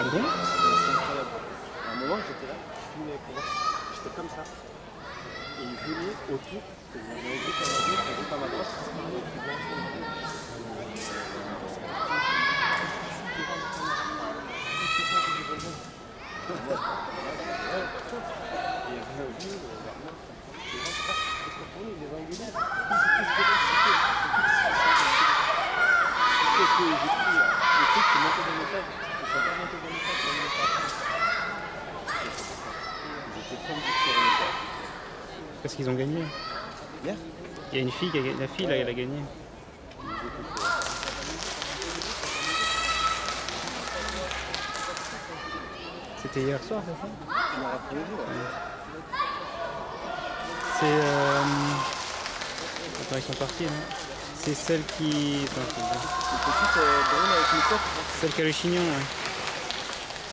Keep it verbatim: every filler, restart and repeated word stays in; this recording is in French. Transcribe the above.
Ah bon? C'était incroyable. À un moment, j'étais là, je filmais avec moi. J'étais comme ça. Et ils venaient autour. Et ils m'avaient vu comme un gauche, et comme à droite. Ils se parlaient plus loin. Et ils venaient au bout, leur main. Les gens, c'est pas, ils se retournaient, ils les engueulaient. Parce que j'ai pris le truc qui montait dans l'étage. Ils sont pas montés dans l'étage, ils sont montés après. Ils étaient comme du sur l'étage. Parce qu'ils ont gagné. Hier? Il y a une fille qui a gagné. La fille là, elle a gagné. C'était hier soir, c'est ça? Hier après-midi, ouais. C'est. Euh... Attends, ils sont partis, non? C'est celle qui. Attends, je te dis. Une petite euh, brune avec une coque. Celle qui a le chignon, ouais.